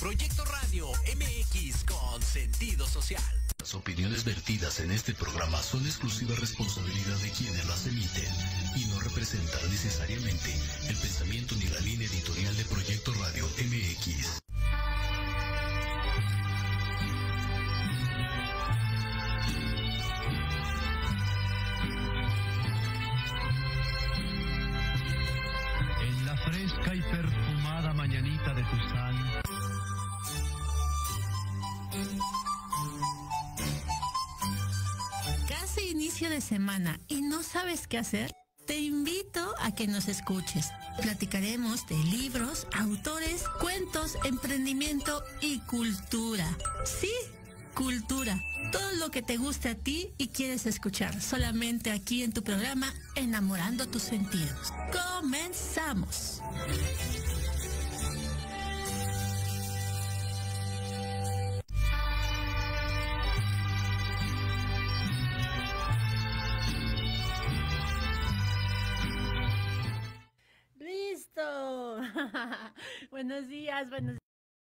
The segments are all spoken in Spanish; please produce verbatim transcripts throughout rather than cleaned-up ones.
Proyecto Radio M X con sentido social. Las opiniones vertidas en este programa son exclusiva responsabilidad de quienes las emiten y no representan necesariamente el pensamiento ni la línea editorial de Proyecto Radio M X. En la fresca y perfumada mañanita de Tuzán, casi inicio de semana y no sabes qué hacer, te invito a que nos escuches. Platicaremos de libros, autores, cuentos, emprendimiento y cultura. Sí, cultura. Todo lo que te guste a ti y quieres escuchar, solamente aquí en tu programa Enamorando tus sentidos. ¡Comenzamos! ¡Listo! Buenos días, buenos días.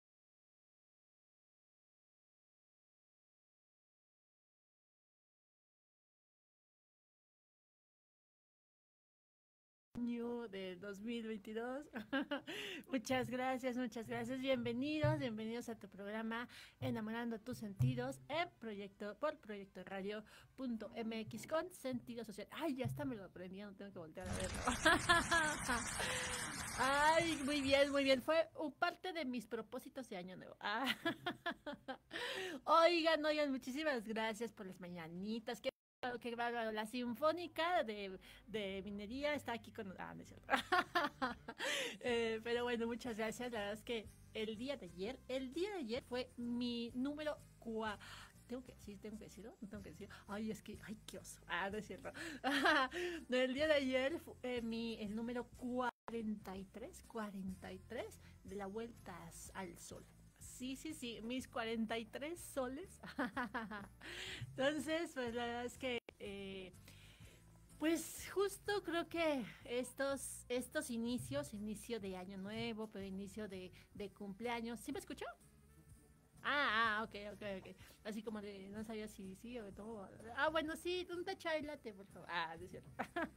Año de dos mil veintidós. Muchas gracias, muchas gracias. Bienvenidos, bienvenidos a tu programa Enamorando tus sentidos en proyecto por proyecto radio punto m x con sentido social. Ay, ya está, me lo aprendí, no tengo que voltear a verlo. Ay, muy bien, muy bien. Fue un parte de mis propósitos de año nuevo. Ah. Oigan, oigan, muchísimas gracias por las mañanitas. Qué que la Sinfónica de, de Minería está aquí con... Ah, no es cierto. eh, pero bueno, muchas gracias. La verdad es que el día de ayer, el día de ayer fue mi número cua... Tengo que decir, tengo que decirlo, no tengo que decir. Ay, es que, ay, qué oso. Ah, no es cierto. No, el día de ayer fue eh, mi, el número cuarenta y tres, cuarenta y tres de la Vuelta al Sol. Sí, sí, sí, mis cuarenta y tres soles. Entonces, pues la verdad es que, eh, pues justo creo que estos, estos inicios, inicio de año nuevo, pero inicio de, de cumpleaños, ¿sí me escuchó? Ah, ah, ok, ok, ok. Así como de, no sabía si sí o todo. Ah, bueno, sí, un chai latte, por favor. Ah, es cierto.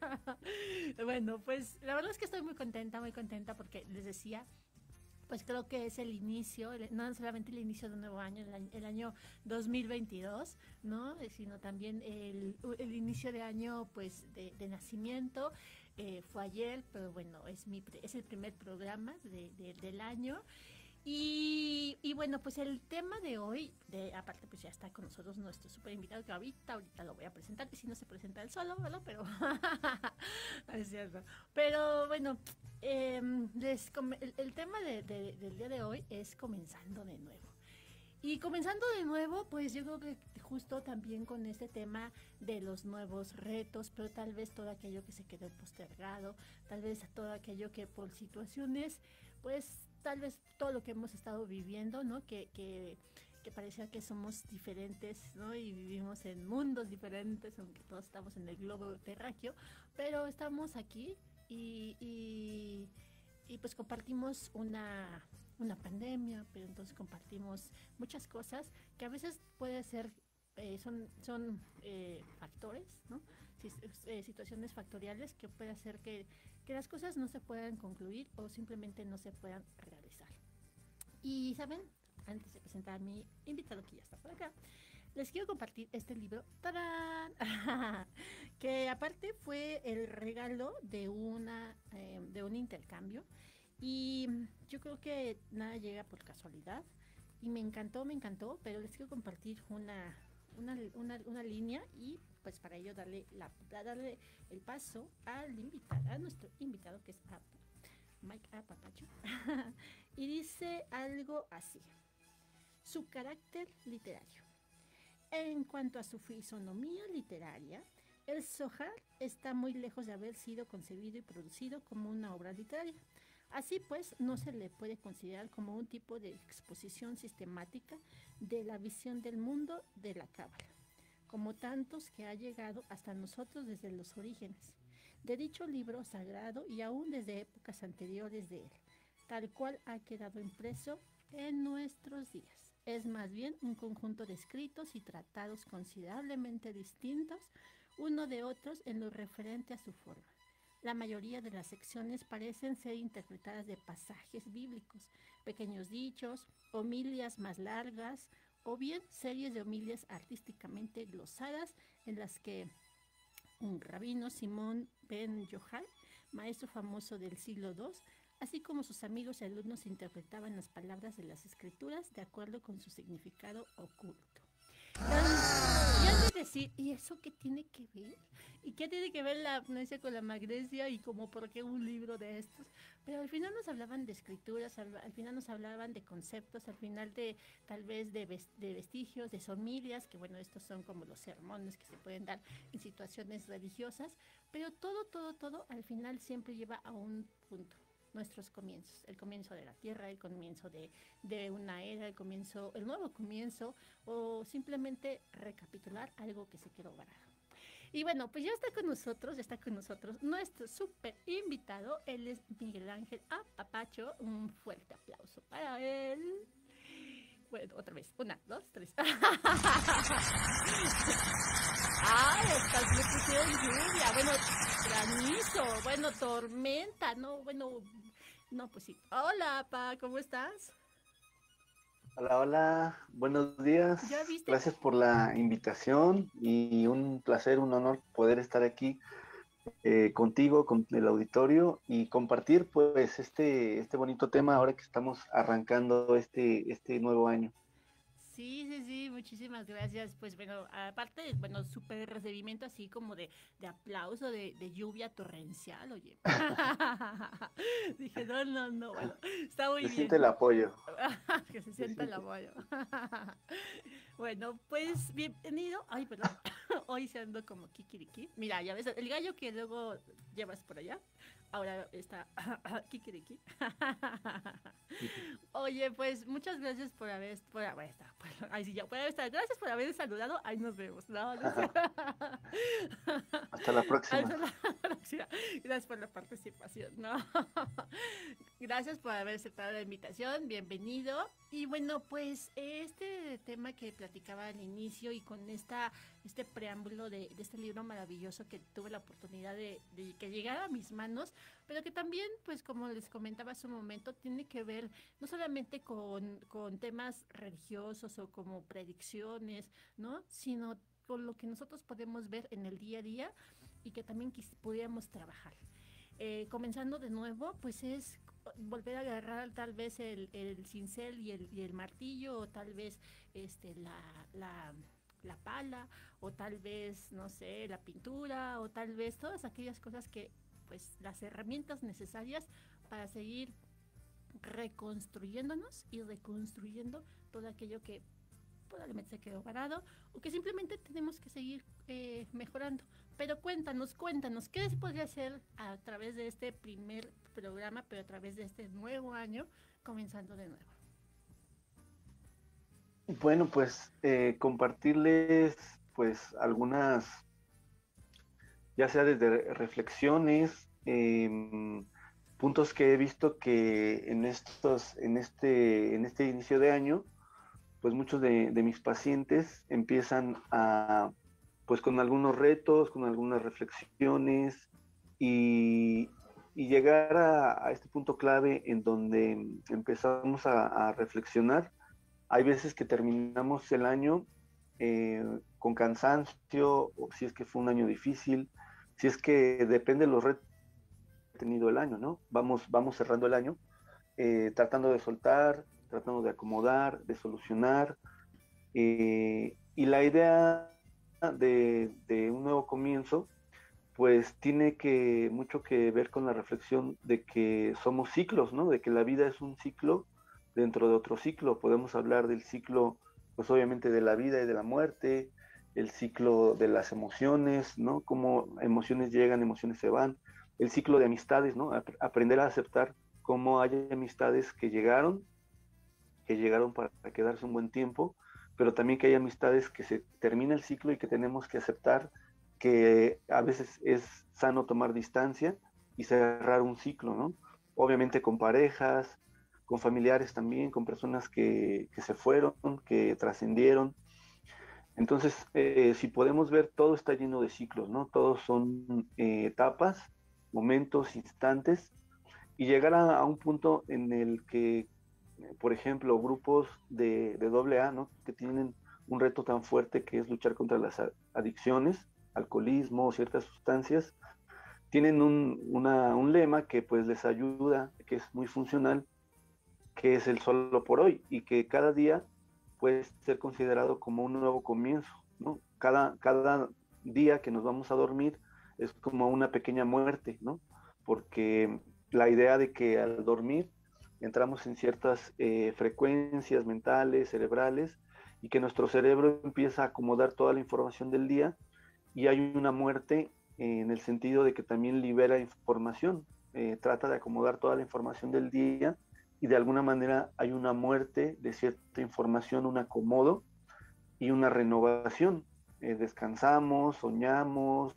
Bueno, pues la verdad es que estoy muy contenta, muy contenta porque les decía, pues creo que es el inicio, el, no solamente el inicio de un nuevo año, el, el año dos mil veintidós, ¿no? Sino también el, el inicio de año, pues, de, de nacimiento. Eh, fue ayer, pero bueno, es mi es el primer programa de, de, del año. Y, y bueno, pues el tema de hoy, de, aparte pues ya está con nosotros nuestro súper invitado, que ahorita, ahorita lo voy a presentar, y si no se presenta él solo, ¿verdad? Pero, es cierto. Pero bueno, eh, les, el, el tema de, de, del día de hoy es comenzando de nuevo. Y comenzando de nuevo, pues yo creo que justo también con este tema de los nuevos retos, pero tal vez todo aquello que se quedó postergado, tal vez todo aquello que por situaciones, pues tal vez todo lo que hemos estado viviendo, ¿no? Que, que, que parecía que somos diferentes, ¿no? Y vivimos en mundos diferentes, aunque todos estamos en el globo terráqueo, pero estamos aquí y, y, y pues compartimos una, una pandemia, pero entonces compartimos muchas cosas que a veces puede ser, eh, son, son eh, factores, ¿no? Eh, situaciones factoriales que puede hacer que, que las cosas no se puedan concluir o simplemente no se puedan realizar. Y saben, antes de presentar a mi invitado que ya está por acá, les quiero compartir este libro, ¡tarán! Que aparte fue el regalo de una eh, de un intercambio, y yo creo que nada llega por casualidad y me encantó, me encantó, pero les quiero compartir una Una, una, una línea y pues para ello darle, la, darle el paso al invitado, a nuestro invitado que es a Mike Apapacho. Y dice algo así: su carácter literario. En cuanto a su fisonomía literaria, el Zohar está muy lejos de haber sido concebido y producido como una obra literaria. Así pues, no se le puede considerar como un tipo de exposición sistemática de la visión del mundo de la Cábala, como tantos que ha llegado hasta nosotros desde los orígenes de dicho libro sagrado y aún desde épocas anteriores de él, tal cual ha quedado impreso en nuestros días. Es más bien un conjunto de escritos y tratados considerablemente distintos uno de otros en lo referente a su forma. La mayoría de las secciones parecen ser interpretadas de pasajes bíblicos, pequeños dichos, homilias más largas o bien series de homilias artísticamente glosadas en las que un rabino, Simón ben Yochai, maestro famoso del siglo segundo, así como sus amigos y alumnos interpretaban las palabras de las escrituras de acuerdo con su significado oculto. Y han de decir, ¿y eso qué tiene que ver? ¿Y qué tiene que ver la amnesia con la magnesia? Y como por qué un libro de estos. Pero al final nos hablaban de escrituras, al, al final nos hablaban de conceptos, al final de tal vez de, ves, de vestigios, de somilias, que bueno, estos son como los sermones que se pueden dar en situaciones religiosas, pero todo, todo, todo al final siempre lleva a un punto. Nuestros comienzos, el comienzo de la tierra, el comienzo de, de una era, el comienzo, el nuevo comienzo, o simplemente recapitular algo que se quedó varado. Y bueno, pues ya está con nosotros, ya está con nosotros nuestro súper invitado, él es Miguel Ángel Apapacho, un fuerte aplauso para él. Bueno, otra vez, una, dos, tres. ¡Ay, estas me pusieron lluvia! Bueno, granizo, bueno, tormenta, no, bueno, no, pues sí. Hola, Pa, ¿cómo estás? Hola, hola, buenos días. ¿Ya viste? Gracias por la invitación y un placer, un honor poder estar aquí eh, contigo, con el auditorio y compartir pues este, este bonito tema ahora que estamos arrancando este, este nuevo año. Sí, sí, sí, muchísimas gracias. Pues bueno, aparte, bueno, súper recibimiento así como de, de aplauso, de, de lluvia torrencial, oye. Dije, no, no, no, bueno, está muy Se bien. siente el apoyo. Que se sienta el apoyo. Bueno, pues bienvenido. Ay, perdón. Hoy se ando como kikiriki. Mira, ya ves, el gallo que luego llevas por allá, ahora está kikiriki. Oye, pues muchas gracias por haber, por haber estado. Por, ay, sí, ya, por haber estado. Gracias por haber saludado. Ahí nos vemos. No, no sé. Hasta la próxima. Hasta la próxima. Gracias por la participación. No. Gracias por haber aceptado la invitación. Bienvenido. Y bueno, pues este tema que platicaba al inicio y con esta este preámbulo de, de este libro maravilloso que tuve la oportunidad de, de que llegara a mis manos, pero que también, pues como les comentaba hace un momento, tiene que ver no solamente con, con temas religiosos o como predicciones, ¿no? Sino con lo que nosotros podemos ver en el día a día y que también pudiéramos trabajar. Eh, comenzando de nuevo, pues es volver a agarrar tal vez el, el cincel y el, y el martillo, o tal vez este, la, la, la pala, o tal vez, no sé, la pintura, o tal vez todas aquellas cosas que, pues, las herramientas necesarias para seguir reconstruyéndonos y reconstruyendo todo aquello que probablemente se quedó varado o que simplemente tenemos que seguir eh, mejorando. Pero cuéntanos, cuéntanos, ¿qué se podría hacer a través de este primer programa, pero a través de este nuevo año, comenzando de nuevo? Bueno, pues eh, compartirles pues algunas, ya sea desde reflexiones, eh, puntos que he visto que en estos, en este, en este inicio de año, pues muchos de, de mis pacientes empiezan a, pues con algunos retos, con algunas reflexiones y, y llegar a, a este punto clave en donde empezamos a, a reflexionar. Hay veces que terminamos el año eh, con cansancio, o si es que fue un año difícil, si es que depende de los retos que ha tenido el año, ¿no? Vamos, vamos cerrando el año, eh, tratando de soltar, tratando de acomodar, de solucionar. Eh, y la idea de, de un nuevo comienzo, pues tiene que mucho que ver con la reflexión de que somos ciclos, ¿no? De que la vida es un ciclo dentro de otro ciclo. Podemos hablar del ciclo, pues obviamente de la vida y de la muerte, el ciclo de las emociones, ¿no? Cómo emociones llegan, emociones se van, el ciclo de amistades, ¿no? Aprender a aceptar cómo hay amistades que llegaron, que llegaron para quedarse un buen tiempo, pero también que hay amistades que se termina el ciclo y que tenemos que aceptar que a veces es sano tomar distancia y cerrar un ciclo, ¿no? Obviamente con parejas, con familiares también, con personas que, que se fueron, que trascendieron. Entonces, eh, si podemos ver, todo está lleno de ciclos, ¿no? Todos son eh, etapas, momentos, instantes, y llegar a, a un punto en el que, por ejemplo, grupos de, de doble A, ¿no? Que tienen un reto tan fuerte que es luchar contra las adicciones, alcoholismo, ciertas sustancias, tienen un, una, un lema que pues les ayuda, que es muy funcional, que es el solo por hoy, y que cada día puede ser considerado como un nuevo comienzo, ¿no? Cada, cada día que nos vamos a dormir es como una pequeña muerte, ¿no? Porque la idea de que al dormir entramos en ciertas eh, frecuencias mentales, cerebrales, y que nuestro cerebro empieza a acomodar toda la información del día, y hay una muerte eh, en el sentido de que también libera información, eh, trata de acomodar toda la información del día, y de alguna manera hay una muerte de cierta información, un acomodo y una renovación. Eh, descansamos, soñamos,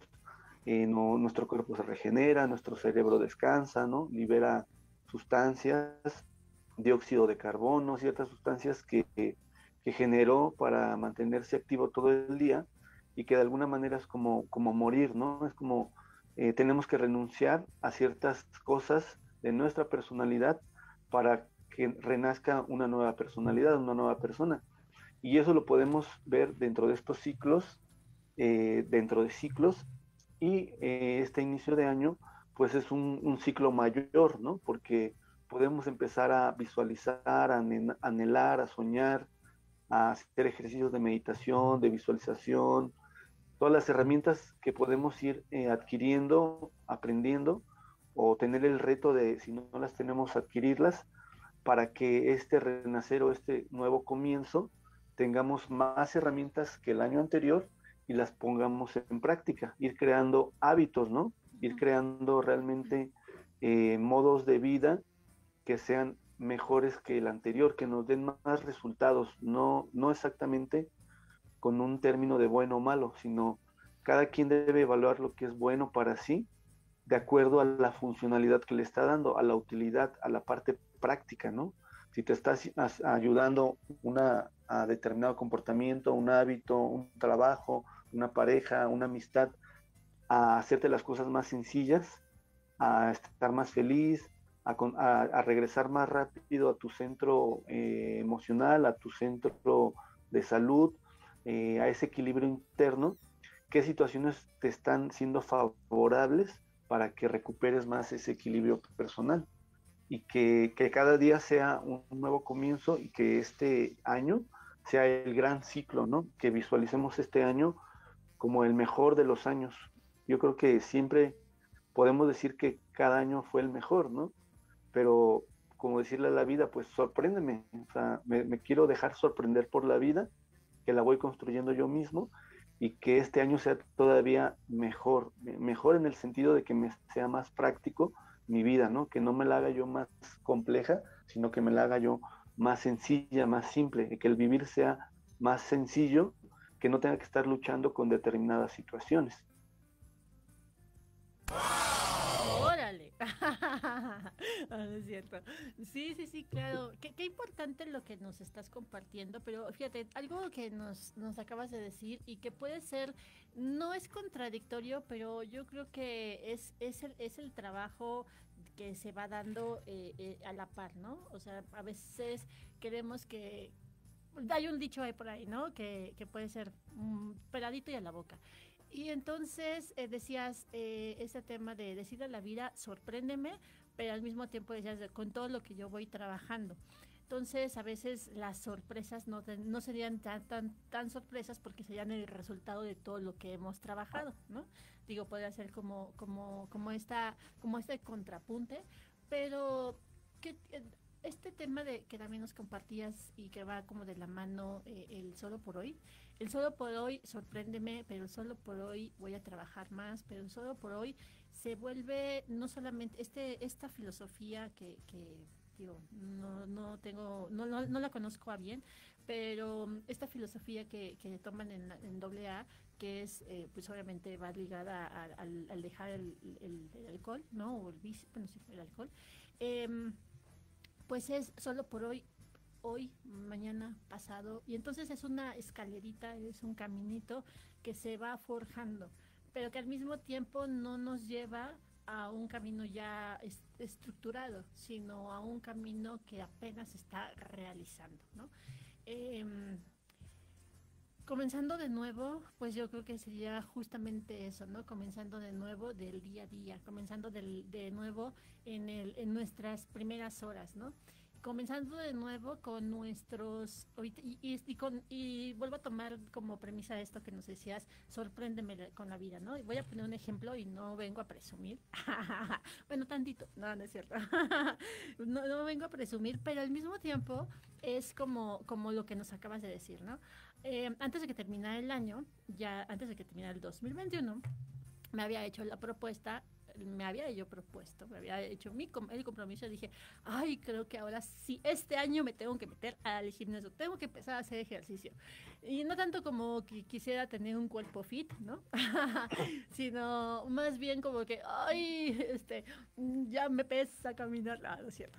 eh, no, nuestro cuerpo se regenera, nuestro cerebro descansa, ¿no? Libera sustancias, dióxido de carbono, ciertas sustancias que, que, que generó para mantenerse activo todo el día, y que de alguna manera es como, como morir, ¿no? Es como eh, tenemos que renunciar a ciertas cosas de nuestra personalidad para que renazca una nueva personalidad, una nueva persona. Y eso lo podemos ver dentro de estos ciclos, eh, dentro de ciclos, y eh, este inicio de año, pues es un, un ciclo mayor, ¿no? Porque podemos empezar a visualizar, a anhelar, a soñar, a hacer ejercicios de meditación, de visualización, todas las herramientas que podemos ir eh, adquiriendo, aprendiendo, o tener el reto de, si no las tenemos, adquirirlas, para que este renacer o este nuevo comienzo tengamos más herramientas que el año anterior y las pongamos en práctica, ir creando hábitos, ¿no? Ir creando realmente eh, modos de vida que sean mejores que el anterior, que nos den más resultados, no, no exactamente con un término de bueno o malo, sino cada quien debe evaluar lo que es bueno para sí, de acuerdo a la funcionalidad que le está dando, a la utilidad, a la parte práctica, ¿no? Si te estás ayudando una, a determinado comportamiento, un hábito, un trabajo, una pareja, una amistad, a hacerte las cosas más sencillas, a estar más feliz, a, a, a regresar más rápido a tu centro eh, emocional, a tu centro de salud, eh, a ese equilibrio interno, ¿qué situaciones te están siendo favorables para que recuperes más ese equilibrio personal? Y que, que cada día sea un nuevo comienzo, y que este año sea el gran ciclo, ¿no? Que visualicemos este año como el mejor de los años. Yo creo que siempre podemos decir que cada año fue el mejor, ¿no? Pero como decirle a la vida, pues sorpréndeme, o sea, me, me quiero dejar sorprender por la vida, que la voy construyendo yo mismo, y que este año sea todavía mejor, mejor en el sentido de que me sea más práctico mi vida, ¿no? Que no me la haga yo más compleja, sino que me la haga yo más sencilla, más simple, y que el vivir sea más sencillo, que no tenga que estar luchando con determinadas situaciones. ¡Órale! No, no es cierto. Sí, sí, sí, claro. Qué, qué importante lo que nos estás compartiendo, pero fíjate, algo que nos, nos acabas de decir y que puede ser, no es contradictorio, pero yo creo que es, es, el, es el trabajo que se va dando eh, eh, a la par, ¿no? O sea, a veces queremos que... Hay un dicho ahí por ahí, ¿no? Que, que puede ser um, peladito y a la boca. Y entonces eh, decías eh, ese tema de decirle a la vida, sorpréndeme, pero al mismo tiempo decías, con todo lo que yo voy trabajando. Entonces, a veces las sorpresas no, te, no serían tan, tan, tan sorpresas, porque serían el resultado de todo lo que hemos trabajado, ¿no? Digo, podría ser como, como, como, esta, como este contrapunte, pero ¿qué, este tema de que también nos compartías y que va como de la mano eh, el solo por hoy? El solo por hoy, sorpréndeme, pero el solo por hoy voy a trabajar más, pero el solo por hoy se vuelve no solamente este esta filosofía que, que digo, no, no tengo, no, no, no la conozco a bien, pero esta filosofía que, que toman en, en doble A, que es, eh, pues obviamente va ligada a, a, al, al dejar el, el, el alcohol, ¿no? O el vicio, bueno, sí, el alcohol. Eh, pues es solo por hoy, hoy, mañana, pasado, y entonces es una escalerita, es un caminito que se va forjando, pero que al mismo tiempo no nos lleva a un camino ya est estructurado, sino a un camino que apenas se está realizando, ¿no? Eh, Comenzando de nuevo, pues yo creo que sería justamente eso, ¿no? Comenzando de nuevo del día a día, comenzando del, de nuevo en, el, en nuestras primeras horas, ¿no? Comenzando de nuevo con nuestros, y, y, y, con, y vuelvo a tomar como premisa esto que nos decías, sorpréndeme con la vida, ¿no? Y voy a poner un ejemplo y no vengo a presumir, bueno, tantito, no, no es cierto, no, no vengo a presumir, pero al mismo tiempo es como, como lo que nos acabas de decir, ¿no? Eh, antes de que terminara el año, ya antes de que terminara el dos mil veintiuno, me había hecho la propuesta, me había yo propuesto, me había hecho mi, el compromiso, dije, ay, creo que ahora sí, este año me tengo que meter al gimnasio, tengo que empezar a hacer ejercicio. Y no tanto como que quisiera tener un cuerpo fit, ¿no? Sino más bien como que, ay, este, ya me pesa caminar, no, no es cierto.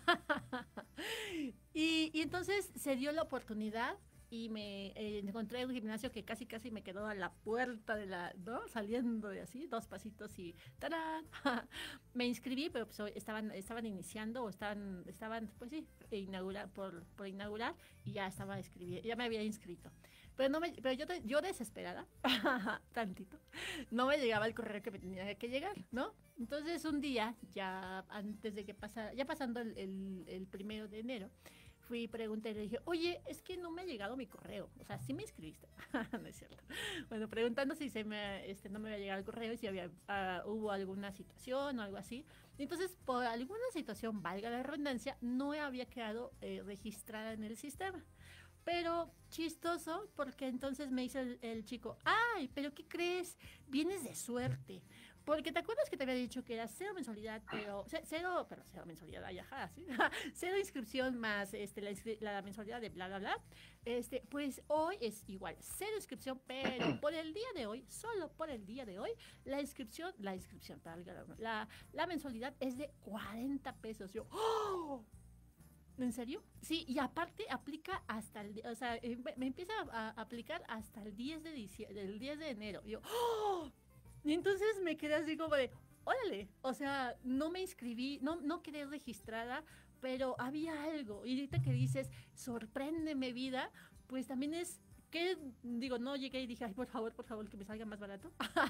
y, y entonces se dio la oportunidad y me eh, encontré un gimnasio que casi casi me quedó a la puerta de la, ¿no? Saliendo de así, dos pasitos y ¡tarán! Me inscribí, pero pues estaban, estaban iniciando o estaban, estaban, pues sí, inaugurar, por, por inaugurar y ya estaba escribiendo, ya me había inscrito. Pero no me, pero yo, yo desesperada, tantito, no me llegaba el correo que me tenía que llegar, ¿no? Entonces un día, ya antes de que pasara, ya pasando el, el, el primero de enero, fui y pregunté y le dije, oye, es que no me ha llegado mi correo. O sea, sí me inscribiste. No es cierto. Bueno, preguntando si se me, este, no me había llegado el correo y si había, uh, hubo alguna situación o algo así. Entonces, por alguna situación, valga la redundancia, no había quedado eh, registrada en el sistema. Pero chistoso, porque entonces me dice el, el chico, ay, pero ¿qué crees? Vienes de suerte. Porque te acuerdas que te había dicho que era cero mensualidad, pero cero, pero cero mensualidad, ay, ajá, ¿sí? Cero inscripción más este, la, la mensualidad de bla, bla, bla. Este, pues hoy es igual, cero inscripción, pero por el día de hoy, solo por el día de hoy, la inscripción, la inscripción, la, la mensualidad es de cuarenta pesos. Yo, ¡oh! ¿En serio? Sí, y aparte aplica hasta el, o sea, me empieza a, a aplicar hasta el diez de diciembre, el diez de enero. Y yo, ¡oh! Y entonces me quedé así como de, órale, o sea, no me inscribí, no, no quedé registrada, pero había algo. Y ahorita que dices, sorpréndeme vida, pues también es que, digo, no llegué y dije, ay, por favor, por favor, que me salga más barato.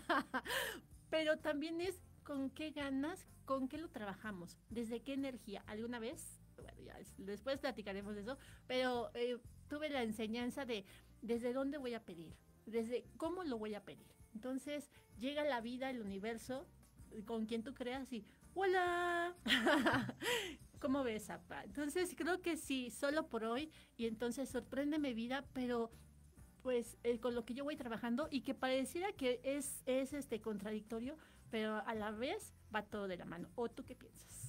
Pero también es con qué ganas, con qué lo trabajamos, desde qué energía. ¿Alguna vez? Bueno, ya después platicaremos de eso, pero eh, tuve la enseñanza de desde dónde voy a pedir, desde cómo lo voy a pedir. Entonces llega la vida, el universo, con quien tú creas y ¡hola! ¿Cómo ves, Apa? Entonces creo que sí, solo por hoy, y entonces sorpréndeme vida, pero pues eh, con lo que yo voy trabajando y que pareciera que es, es este contradictorio, pero a la vez va todo de la mano. ¿O tú qué piensas?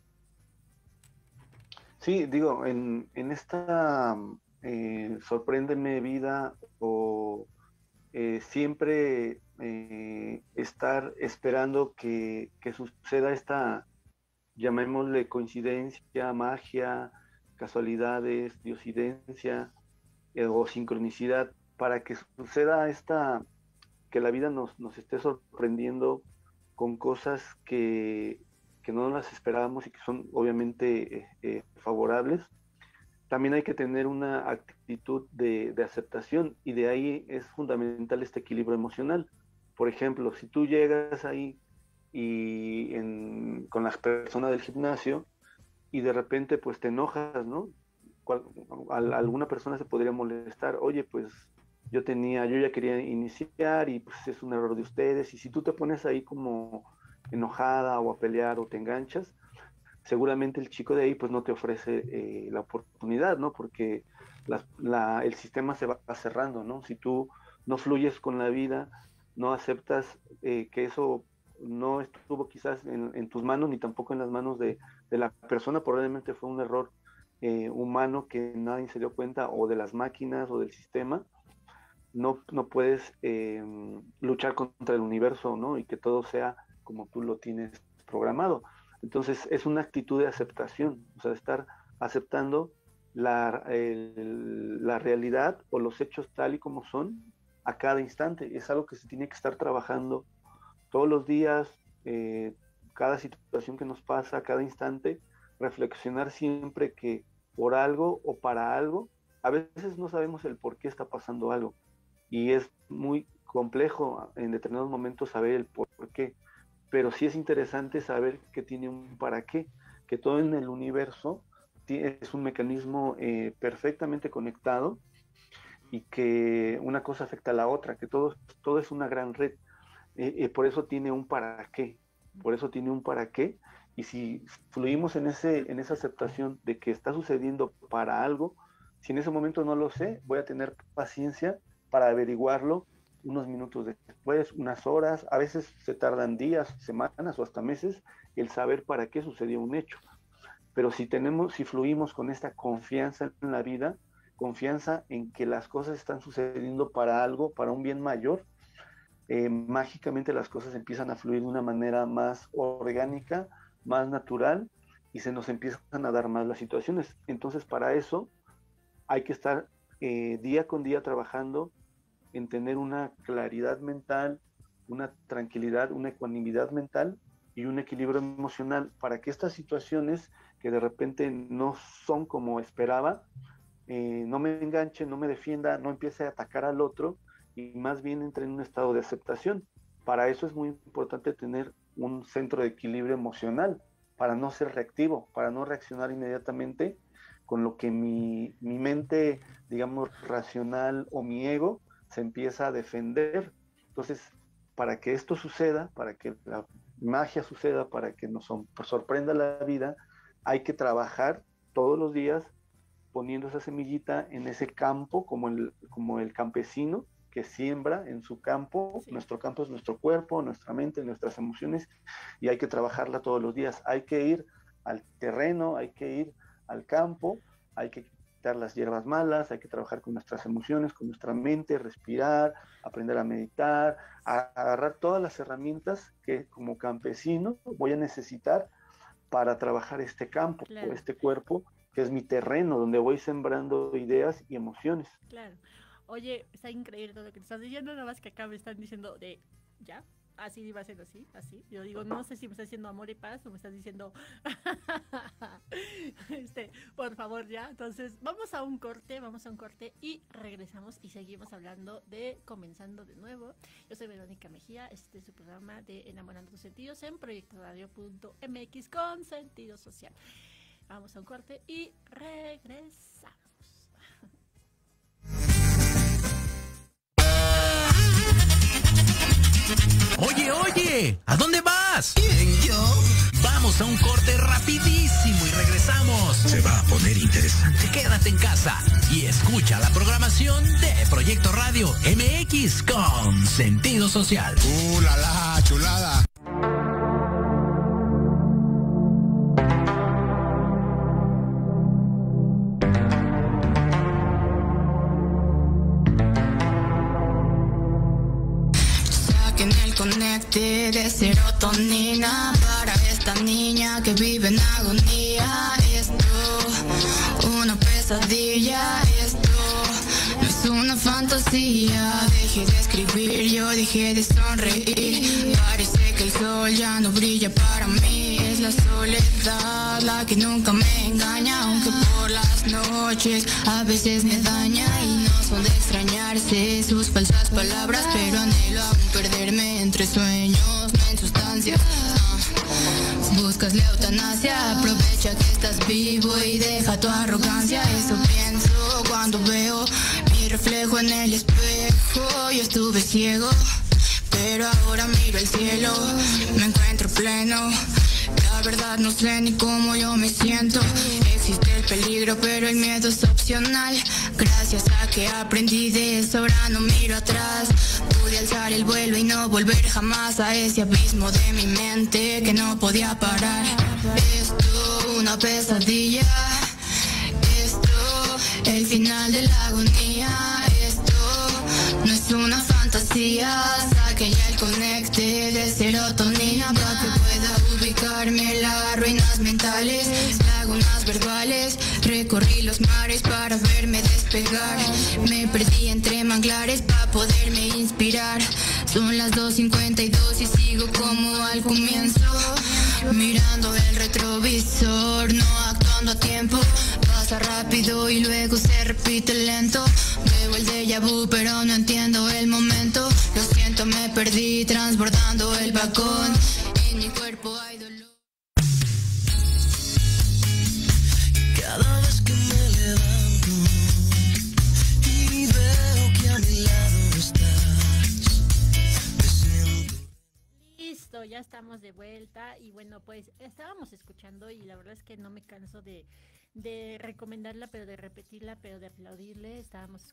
Sí, digo, en, en esta eh, sorpréndeme vida o Eh, siempre eh, estar esperando que, que suceda esta, llamémosle coincidencia, magia, casualidades, diosidencia eh, o sincronicidad, para que suceda esta, que la vida nos, nos esté sorprendiendo con cosas que, que no las esperábamos y que son obviamente eh, eh, favorables. También hay que tener una actitud de, de aceptación y de ahí es fundamental este equilibrio emocional. Por ejemplo, si tú llegas ahí y en, con la persona del gimnasio y de repente pues te enojas, ¿no? Cual, a, a alguna persona se podría molestar, oye, pues yo tenía, yo ya quería iniciar y pues es un error de ustedes, y si tú te pones ahí como enojada o a pelear o te enganchas, seguramente el chico de ahí pues no te ofrece eh, la oportunidad, ¿no? Porque la, la, el sistema se va cerrando, ¿no? Si tú no fluyes con la vida, no aceptas eh, que eso no estuvo quizás en, en tus manos ni tampoco en las manos de, de la persona, probablemente fue un error eh, humano que nadie se dio cuenta, o de las máquinas o del sistema, no, no puedes eh, luchar contra el universo, ¿no? Y que todo sea como tú lo tienes programado. Entonces es una actitud de aceptación, o sea, estar aceptando la, el, la realidad o los hechos tal y como son a cada instante. Es algo que se tiene que estar trabajando todos los días, eh, cada situación que nos pasa, cada instante, reflexionar siempre que por algo o para algo, a veces no sabemos el por qué está pasando algo, y es muy complejo en determinados momentos saber el por qué, pero sí es interesante saber que tiene un para qué, que todo en el universo es un mecanismo eh, perfectamente conectado, y que una cosa afecta a la otra, que todo, todo es una gran red, eh, eh, por eso tiene un para qué, por eso tiene un para qué, y si fluimos en, ese, en esa aceptación de que está sucediendo para algo, si en ese momento no lo sé, voy a tener paciencia para averiguarlo unos minutos después, unas horas, a veces se tardan días, semanas o hasta meses, el saber para qué sucedió un hecho. Pero si tenemos, si fluimos con esta confianza en la vida, confianza en que las cosas están sucediendo para algo, para un bien mayor, eh, mágicamente las cosas empiezan a fluir de una manera más orgánica, más natural, y se nos empiezan a dar más las situaciones. Entonces, para eso hay que estar eh, día con día trabajando en tener una claridad mental, una tranquilidad, una ecuanimidad mental y un equilibrio emocional, para que estas situaciones que de repente no son como esperaba, eh, no me enganche, no me defienda, no empiece a atacar al otro, y más bien entre en un estado de aceptación. Para eso es muy importante tener un centro de equilibrio emocional, para no ser reactivo, para no reaccionar inmediatamente con lo que mi, mi mente, digamos, racional o mi ego se empieza a defender. Entonces, para que esto suceda, para que la magia suceda, para que nos sorprenda la vida, hay que trabajar todos los días poniendo esa semillita en ese campo, como el, como el campesino que siembra en su campo. Sí. Nuestro campo es nuestro cuerpo, nuestra mente, nuestras emociones, y hay que trabajarla todos los días. Hay que ir al terreno, hay que ir al campo, hay que quitar las hierbas malas, hay que trabajar con nuestras emociones, con nuestra mente, respirar, aprender a meditar, a agarrar todas las herramientas que como campesino voy a necesitar para trabajar este campo, claro, este cuerpo, que es mi terreno, donde voy sembrando ideas y emociones. Claro. Oye, está increíble todo lo que te estás diciendo, nada más que acá me están diciendo de, ¿ya? Así va a ser así, así. Yo digo, no sé si me estás diciendo amor y paz o me estás diciendo, este, por favor, ya. Entonces, vamos a un corte, vamos a un corte y regresamos y seguimos hablando de Comenzando de Nuevo. Yo soy Verónica Mejía, este es su programa de Enamorando tus Sentidos en proyecto radio punto m x con sentido social. Vamos a un corte y regresamos. Oye, oye, ¿a dónde vas? ¿Quién, yo? Vamos a un corte rapidísimo y regresamos. Se va a poner interesante. Quédate en casa y escucha la programación de Proyecto Radio M X con sentido social. ¡Uh, la, la, chulada! Conecte de serotonina para esta niña que vive en agonía. Esto, una pesadilla, esto no es una fantasía. Dejé de escribir, yo dejé de sonreír. Parece que el sol ya no brilla para mí. Es la soledad la que nunca me engaña, aunque por las noches a veces me daña. Y no son de extrañarse sus falsas palabras, pero anhelo aún perderme entre sueños, no en sustancias. Uh, buscas la eutanasia, aprovecha que estás vivo y deja tu arrogancia. Eso pienso cuando veo mi reflejo en el espejo. Yo estuve ciego, pero ahora miro el cielo, me encuentro pleno. La verdad no sé ni cómo yo me siento. Existe el peligro, pero el miedo es opcional. Gracias a que aprendí de eso, ahora no miro atrás. Pude alzar el vuelo y no volver jamás a ese abismo de mi mente que no podía parar. Esto, una pesadilla. Esto, el final de la agonía. Esto, no es una fantasía. Saque ya el conecte de serotonina para que pueda ubicar dedicarme las ruinas mentales, lagunas verbales, recorrí los mares para verme despegar, me perdí entre manglares para poderme inspirar, son las dos cincuenta y dos y sigo como al comienzo, mirando el retrovisor, no actuando a tiempo, pasa rápido y luego se repite lento, veo el déjà vu pero no entiendo el momento, lo siento me perdí transbordando el vagón, en mi cuerpo hay dolor. Cada vez que me levanto y veo que a mi lado estás, me siento... Listo, ya estamos de vuelta y bueno, pues estábamos escuchando y la verdad es que no me canso de, de recomendarla, pero de repetirla, pero de aplaudirle. Estábamos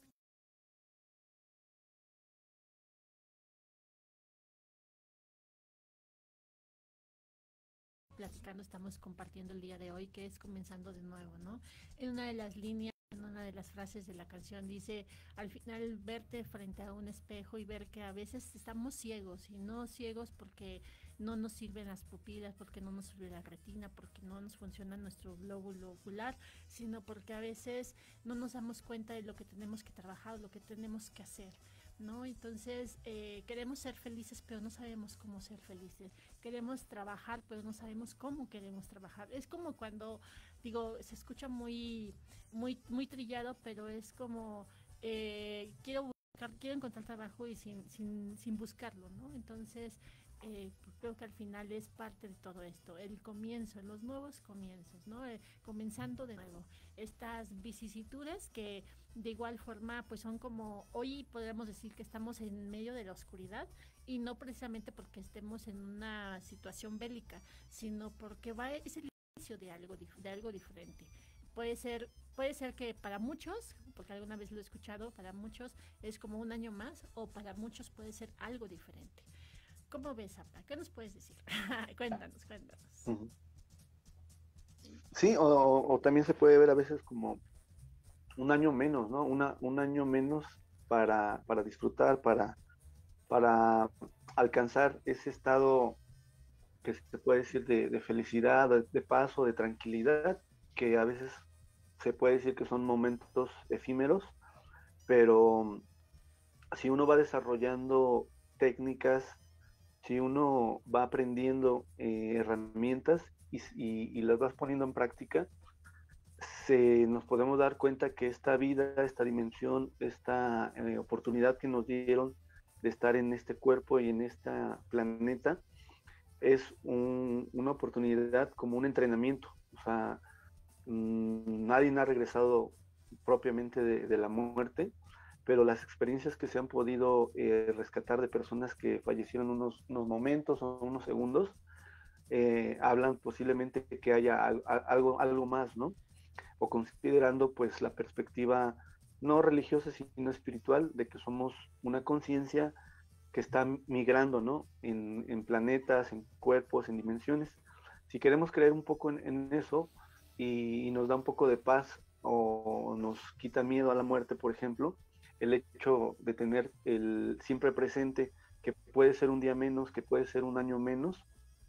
platicando, estamos compartiendo el día de hoy, que es comenzando de nuevo, ¿no? En una de las líneas, en una de las frases de la canción dice, al final verte frente a un espejo y ver que a veces estamos ciegos, y no ciegos porque no nos sirven las pupilas, porque no nos sirve la retina, porque no nos funciona nuestro glóbulo ocular, sino porque a veces no nos damos cuenta de lo que tenemos que trabajar, lo que tenemos que hacer, ¿no? Entonces eh, queremos ser felices pero no sabemos cómo ser felices, queremos trabajar pero no sabemos cómo queremos trabajar. Es como cuando, digo, se escucha muy muy muy trillado, pero es como eh, quiero buscar, quiero encontrar trabajo y sin sin sin buscarlo, ¿no? Entonces eh, creo que al final es parte de todo esto, el comienzo, los nuevos comienzos, ¿no? Eh, comenzando de nuevo, estas vicisitudes que de igual forma pues son como, hoy podríamos decir que estamos en medio de la oscuridad, y no precisamente porque estemos en una situación bélica, sino porque va, es el inicio de algo, de algo diferente. Puede ser, puede ser que para muchos, porque alguna vez lo he escuchado, para muchos es como un año más, o para muchos puede ser algo diferente. ¿Cómo ves, Zappa? ¿Qué nos puedes decir? Cuéntanos, cuéntanos. Uh-huh. Sí, o, o también se puede ver a veces como un año menos, ¿no? Una, un año menos para, para disfrutar, para, para alcanzar ese estado que se puede decir de, de felicidad, de, de paz o de tranquilidad, que a veces se puede decir que son momentos efímeros, pero si uno va desarrollando técnicas, si uno va aprendiendo eh, herramientas y, y, y las vas poniendo en práctica, se, nos podemos dar cuenta que esta vida, esta dimensión, esta eh, oportunidad que nos dieron de estar en este cuerpo y en este planeta, es un, una oportunidad como un entrenamiento. O sea, mmm, nadie ha regresado propiamente de, de la muerte, pero las experiencias que se han podido eh, rescatar de personas que fallecieron unos, unos momentos o unos segundos, eh, hablan posiblemente que haya al, algo, algo más, ¿no? O considerando pues la perspectiva no religiosa sino espiritual de que somos una conciencia que está migrando, ¿no? En, en planetas, en cuerpos, en dimensiones. Si queremos creer un poco en, en eso y, y nos da un poco de paz o nos quita miedo a la muerte, por ejemplo, el hecho de tener el siempre presente que puede ser un día menos, que puede ser un año menos,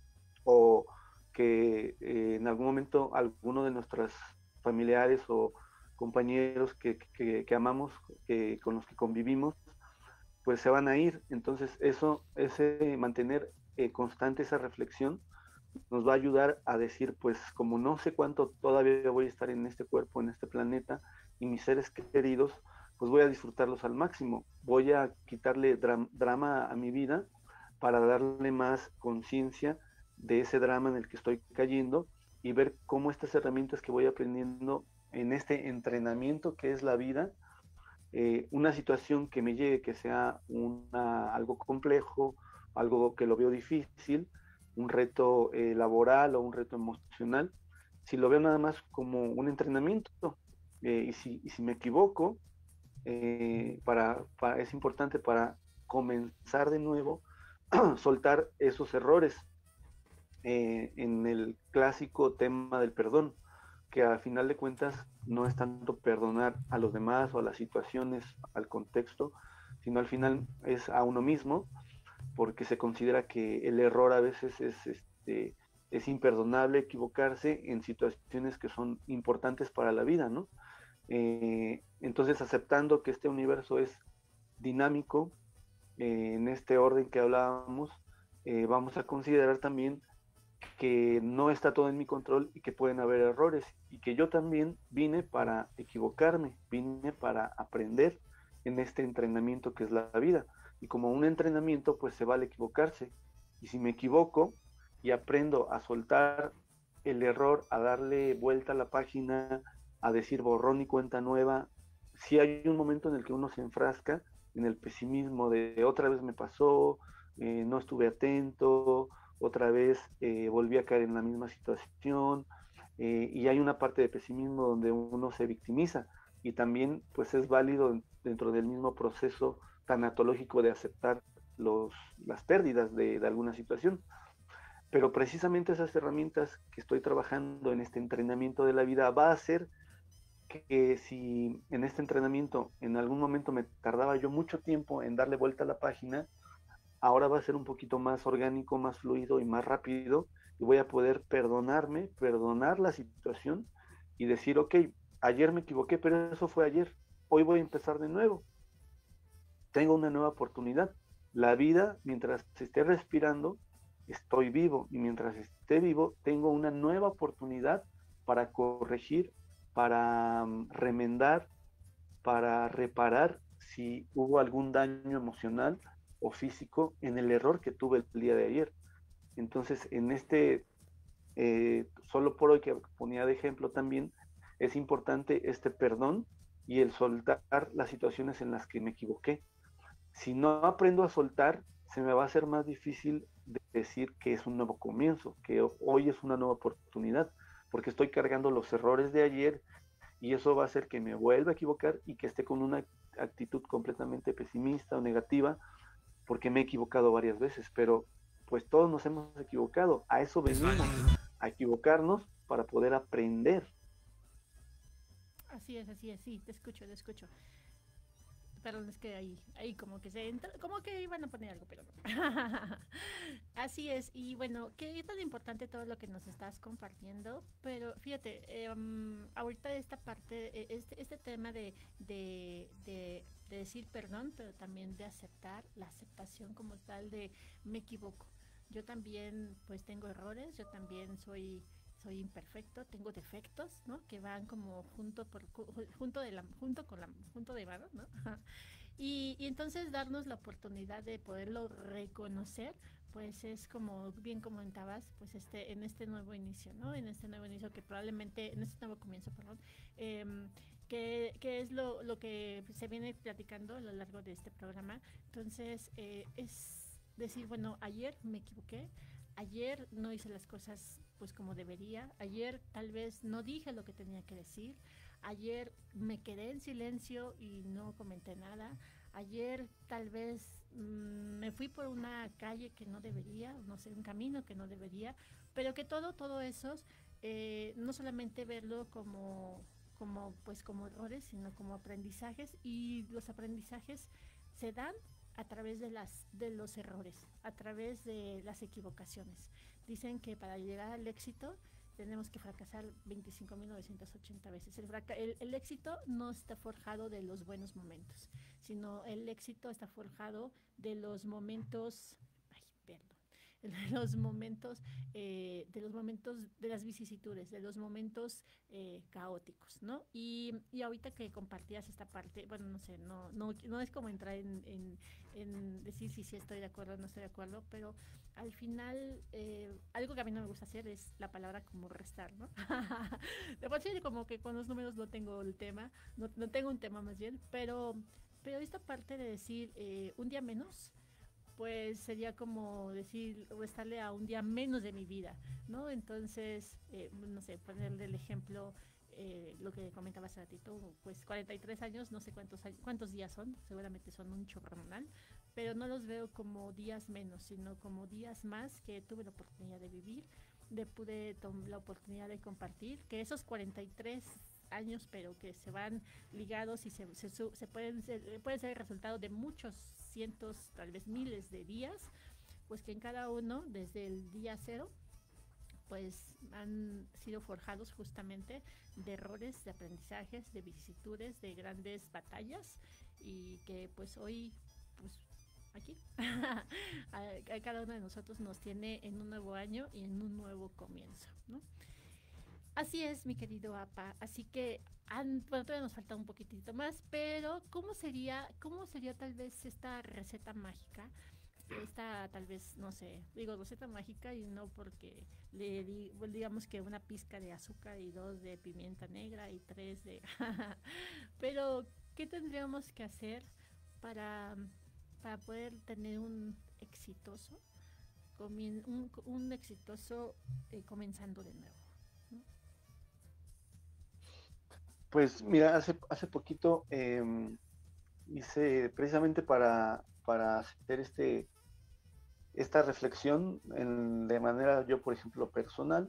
o que eh, en algún momento alguno de nuestros familiares o compañeros que, que, que amamos, que, con los que convivimos, pues se van a ir. Entonces eso, ese mantener eh, constante esa reflexión nos va a ayudar a decir, pues como no sé cuánto todavía voy a estar en este cuerpo, en este planeta, y mis seres queridos, pues voy a disfrutarlos al máximo, voy a quitarle dra- drama a mi vida para darle más conciencia de ese drama en el que estoy cayendo y ver cómo estas herramientas que voy aprendiendo en este entrenamiento que es la vida, eh, una situación que me llegue, que sea una, algo complejo, algo que lo veo difícil, un reto eh, laboral o un reto emocional, si lo veo nada más como un entrenamiento, eh, y, si, y si me equivoco, eh, para, para, es importante para comenzar de nuevo, soltar esos errores, eh, en el clásico tema del perdón, que al final de cuentas no es tanto perdonar a los demás o a las situaciones, al contexto, sino al final es a uno mismo, porque se considera que el error a veces es, este, es imperdonable equivocarse en situaciones que son importantes para la vida, ¿no? Eh, entonces, aceptando que este universo es dinámico, eh, en este orden que hablábamos, eh, vamos a considerar también que no está todo en mi control y que pueden haber errores y que yo también vine para equivocarme, vine para aprender en este entrenamiento que es la vida. Y como un entrenamiento, pues se vale equivocarse. Y si me equivoco y aprendo a soltar el error, a darle vuelta a la página, a decir borrón y cuenta nueva, si hay un momento en el que uno se enfrasca en el pesimismo de otra vez me pasó, eh, no estuve atento, otra vez eh, volví a caer en la misma situación, eh, y hay una parte de pesimismo donde uno se victimiza, y también pues es válido dentro del mismo proceso tanatológico de aceptar los, las pérdidas de, de alguna situación. Pero precisamente esas herramientas que estoy trabajando en este entrenamiento de la vida va a hacer que si en este entrenamiento en algún momento me tardaba yo mucho tiempo en darle vuelta a la página, ahora va a ser un poquito más orgánico, más fluido y más rápido, y voy a poder perdonarme, perdonar la situación y decir, ok, ayer me equivoqué, pero eso fue ayer, hoy voy a empezar de nuevo, tengo una nueva oportunidad. La vida, mientras esté respirando, estoy vivo, y mientras esté vivo, tengo una nueva oportunidad para corregir, para um, remendar, para reparar si hubo algún daño emocional o físico en el error que tuve el día de ayer. Entonces, en este, eh, solo por hoy que ponía de ejemplo también, es importante este perdón y el soltar las situaciones en las que me equivoqué. Si no aprendo a soltar, se me va a hacer más difícil de decir que es un nuevo comienzo, que hoy es una nueva oportunidad, porque estoy cargando los errores de ayer, y eso va a hacer que me vuelva a equivocar y que esté con una actitud completamente pesimista o negativa, porque me he equivocado varias veces, pero pues todos nos hemos equivocado, a eso venimos, a equivocarnos para poder aprender. Así es, así es, sí, te escucho, te escucho. Perdón, es que ahí, ahí como que se entra, como que iban a poner algo, pero no. Así es, y bueno, qué tan importante todo lo que nos estás compartiendo, pero fíjate, eh, um, ahorita esta parte, eh, este, este tema de, de, de, de decir perdón, pero también de aceptar, la aceptación como tal de me equivoco. Yo también pues tengo errores, yo también soy soy imperfecto, tengo defectos, ¿no? Que van como junto por junto de la junto con la junto de mano, ¿no? Y, y entonces darnos la oportunidad de poderlo reconocer, pues es como bien comentabas, pues este en este nuevo inicio, ¿no? En este nuevo inicio que probablemente en este nuevo comienzo, perdón, eh, que, que es lo, lo que se viene platicando a lo largo de este programa. Entonces eh, es decir, bueno, ayer me equivoqué. Ayer no hice las cosas pues como debería, ayer tal vez no dije lo que tenía que decir, ayer me quedé en silencio y no comenté nada, ayer tal vez mmm, me fui por una calle que no debería, no sé, un camino que no debería, pero que todo, todo esos, eh, no solamente verlo como, como, pues como errores, sino como aprendizajes, y los aprendizajes se dan a través de las de los errores, a través de las equivocaciones. Dicen que para llegar al éxito tenemos que fracasar veinticinco mil novecientas ochenta veces. El, fraca el, el éxito no está forjado de los buenos momentos, sino el éxito está forjado de los momentos, ay, perdón, de los momentos, eh, de los momentos de las vicisitudes, de los momentos eh, caóticos, ¿no? Y, y ahorita que compartías esta parte, bueno, no sé, no, no, no es como entrar en, en, en decir si sí estoy de acuerdo o no estoy de acuerdo, pero al final, eh, algo que a mí no me gusta hacer es la palabra como restar, ¿no? De por sí, como que con los números no tengo el tema, no, no tengo un tema más bien, pero, pero esta parte de decir eh, un día menos, pues sería como decir, restarle a un día menos de mi vida, ¿no? Entonces, eh, no sé, ponerle el ejemplo, eh, lo que comentabas hace ratito, pues cuarenta y tres años, no sé cuántos cuántos días son, seguramente son un chorronal, pero no los veo como días menos, sino como días más que tuve la oportunidad de vivir, de pude tomar la oportunidad de compartir, que esos cuarenta y tres años, pero que se van ligados y se, se, se pueden ser, pueden ser el resultado de muchos cientos, tal vez miles de días, pues que en cada uno, desde el día cero, pues han sido forjados justamente de errores, de aprendizajes, de vicisitudes, de grandes batallas y que pues hoy, pues aquí, a, a cada uno de nosotros nos tiene en un nuevo año y en un nuevo comienzo, ¿no? Así es, mi querido Apa. Así que, an- bueno, todavía nos falta un poquitito más, pero ¿cómo sería, cómo sería tal vez esta receta mágica? Esta tal vez, no sé, digo receta mágica y no porque le di, bueno, digamos que una pizca de azúcar y dos de pimienta negra y tres de... Pero, ¿qué tendríamos que hacer para, para poder tener un exitoso, comien- un, un exitoso eh, comenzando de nuevo? ¿No? Pues mira, hace, hace poquito em, hice precisamente para, para hacer este, esta reflexión en- de manera yo, por ejemplo, personal.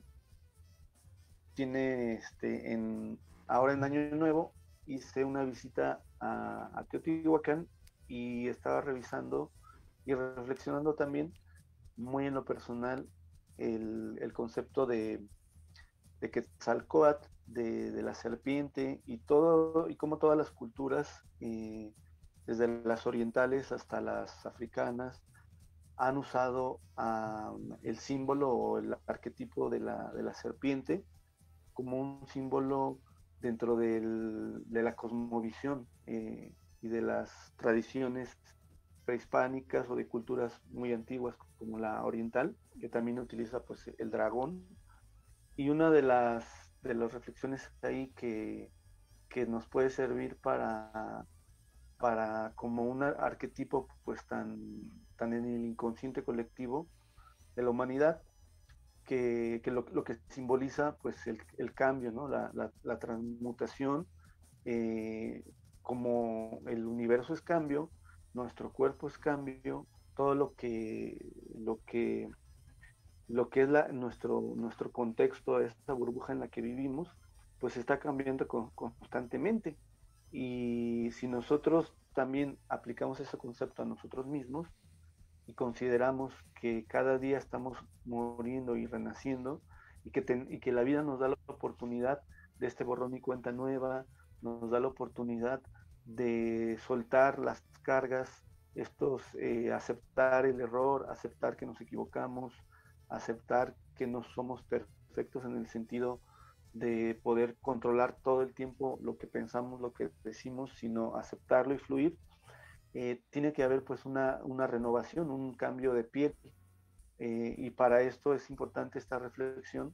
Tiene este, en, ahora en Año Nuevo hice una visita a, a Teotihuacán y estaba revisando y reflexionando también muy en lo personal el, el concepto de, de Quetzalcóatl, de, de la serpiente y todo, y cómo todas las culturas, eh, desde las orientales hasta las africanas, han usado um, el símbolo o el arquetipo de la, de la serpiente como un símbolo dentro del, de la cosmovisión eh, y de las tradiciones prehispánicas o de culturas muy antiguas como la oriental, que también utiliza pues el dragón. Y una de las, de las reflexiones ahí que, que nos puede servir para, para como un arquetipo pues tan, tan en el inconsciente colectivo de la humanidad, que, que lo, lo, que simboliza pues el, el cambio, ¿no? la, la, la transmutación, eh, como el universo es cambio, nuestro cuerpo es cambio, todo lo que, lo que, lo que es la, nuestro, nuestro contexto, esta burbuja en la que vivimos, pues está cambiando con, constantemente. Y si nosotros también aplicamos ese concepto a nosotros mismos, y consideramos que cada día estamos muriendo y renaciendo y que, ten, y que la vida nos da la oportunidad de este borrón y cuenta nueva, nos da la oportunidad de soltar las cargas, estos, eh, aceptar el error, aceptar que nos equivocamos, aceptar que no somos perfectos en el sentido de poder controlar todo el tiempo lo que pensamos, lo que decimos, sino aceptarlo y fluir. Eh, tiene que haber pues una, una renovación, un cambio de piel, eh, y para esto es importante esta reflexión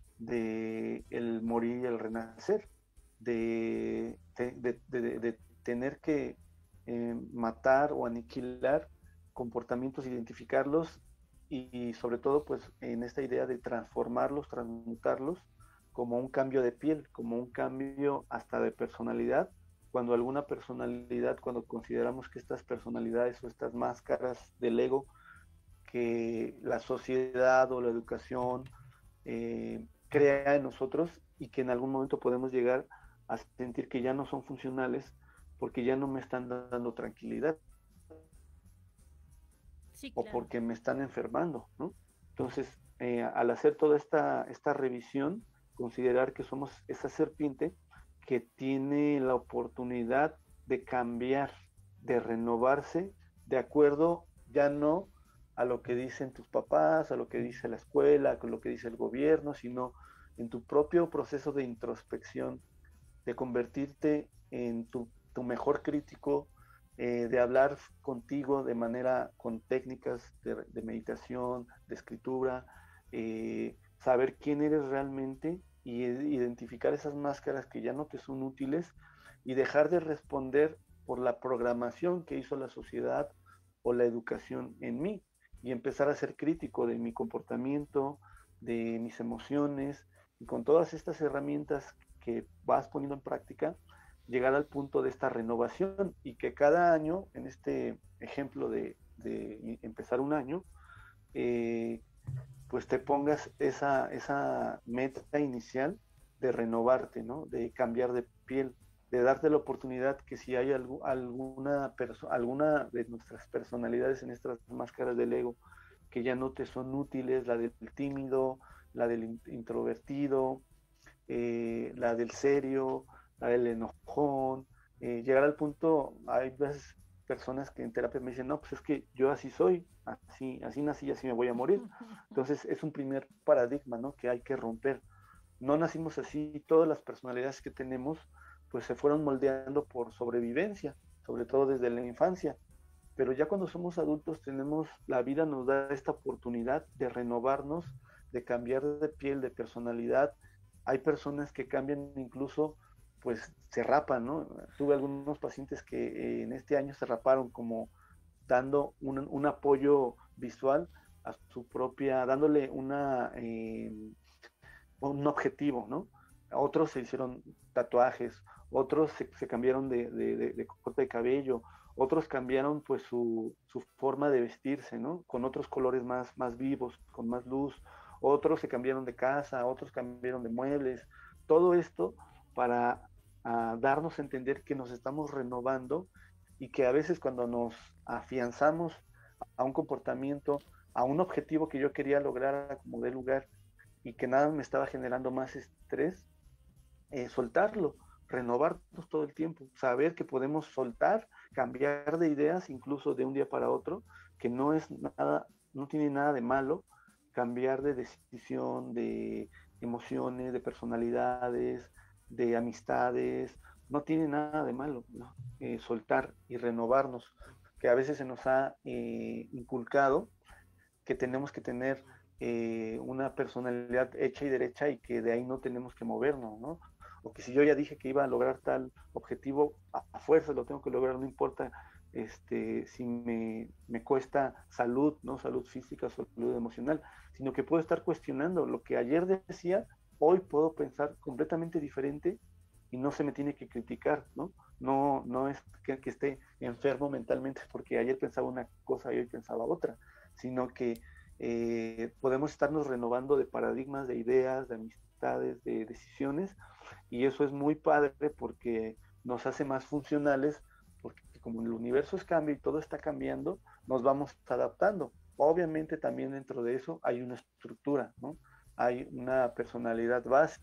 de el morir y el renacer, de, de, de, de, de tener que eh, matar o aniquilar comportamientos, identificarlos y, y sobre todo pues en esta idea de transformarlos, transmutarlos como un cambio de piel, como un cambio hasta de personalidad, cuando alguna personalidad, cuando consideramos que estas personalidades o estas máscaras del ego que la sociedad o la educación eh, crea en nosotros y que en algún momento podemos llegar a sentir que ya no son funcionales porque ya no me están dando tranquilidad, Sí, o claro. porque me están enfermando, ¿no? Entonces, eh, al hacer toda esta, esta revisión, considerar que somos esa serpiente que tiene la oportunidad de cambiar, de renovarse, de acuerdo ya no a lo que dicen tus papás, a lo que dice la escuela, a lo que dice el gobierno, sino en tu propio proceso de introspección, de convertirte en tu, tu mejor crítico, eh, de hablar contigo de manera, con técnicas de, de meditación, de escritura, eh, saber quién eres realmente y identificar esas máscaras que ya no te son útiles y dejar de responder por la programación que hizo la sociedad o la educación en mí y empezar a ser crítico de mi comportamiento, de mis emociones y con todas estas herramientas que vas poniendo en práctica, llegar al punto de esta renovación y que cada año, en este ejemplo de, de empezar un año, eh, pues te pongas esa, esa meta inicial de renovarte, ¿no? De cambiar de piel, de darte la oportunidad que si hay algo, alguna, perso alguna de nuestras personalidades en estas máscaras del ego que ya no te son útiles, la del tímido, la del in- introvertido, eh, la del serio, la del enojón, eh, llegar al punto, hay veces personas que en terapia me dicen, no, pues es que yo así soy, así, así nací y así me voy a morir. Entonces es un primer paradigma, ¿no? Que hay que romper. No nacimos así, todas las personalidades que tenemos, pues se fueron moldeando por sobrevivencia, sobre todo desde la infancia. Pero ya cuando somos adultos tenemos, la vida nos da esta oportunidad de renovarnos, de cambiar de piel, de personalidad. Hay personas que cambian incluso, pues se rapan, ¿no? Tuve algunos pacientes que eh, en este año se raparon como dando un, un apoyo visual a su propia, dándole una, eh, un objetivo, ¿no? Otros se hicieron tatuajes, otros se, se cambiaron de, de, de, de, corte de cabello, otros cambiaron pues su, su, forma de vestirse, ¿no? Con otros colores más, más vivos, con más luz, otros se cambiaron de casa, otros cambiaron de muebles, todo esto para a darnos a entender que nos estamos renovando y que a veces cuando nos afianzamos a un comportamiento, a un objetivo que yo quería lograr como de lugar y que nada me estaba generando más estrés, eh, soltarlo, renovarnos todo el tiempo, saber que podemos soltar, cambiar de ideas incluso de un día para otro, que no es nada, no tiene nada de malo, cambiar de decisión, de emociones, de personalidades, de amistades, no tiene nada de malo, ¿no? Eh, soltar y renovarnos, que a veces se nos ha eh, inculcado que tenemos que tener eh, una personalidad hecha y derecha y que de ahí no tenemos que movernos, ¿no? O que si yo ya dije que iba a lograr tal objetivo, a, a fuerza lo tengo que lograr, no importa este, si me, me cuesta salud, ¿no? Salud física, salud emocional, sino que puedo estar cuestionando lo que ayer decía, hoy puedo pensar completamente diferente y no se me tiene que criticar, ¿no? No, no es que, que esté enfermo mentalmente porque ayer pensaba una cosa y hoy pensaba otra, sino que eh, podemos estarnos renovando de paradigmas, de ideas, de amistades, de decisiones, y eso es muy padre porque nos hace más funcionales, porque como el universo es cambio y todo está cambiando, nos vamos adaptando. Obviamente también dentro de eso hay una estructura, ¿no? Hay una personalidad base,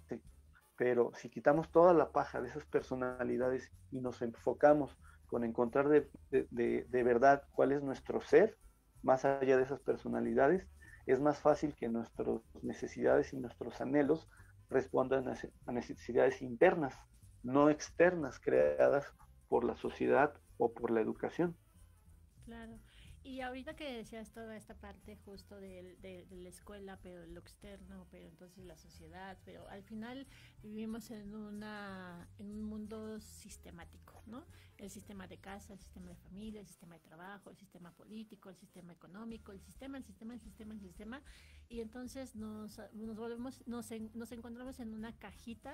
pero si quitamos toda la paja de esas personalidades y nos enfocamos con encontrar de, de, de, de verdad cuál es nuestro ser, más allá de esas personalidades, es más fácil que nuestras necesidades y nuestros anhelos respondan a necesidades internas, no externas, creadas por la sociedad o por la educación. Claro. Y ahorita que decías toda esta parte justo de, de, de la escuela, pero lo externo, pero entonces la sociedad, pero al final vivimos en una en un mundo sistemático, ¿no? El sistema de casa, el sistema de familia, el sistema de trabajo, el sistema político, el sistema económico, el sistema, el sistema, el sistema, el sistema, y entonces nos, nos volvemos, nos, en, nos encontramos en una cajita,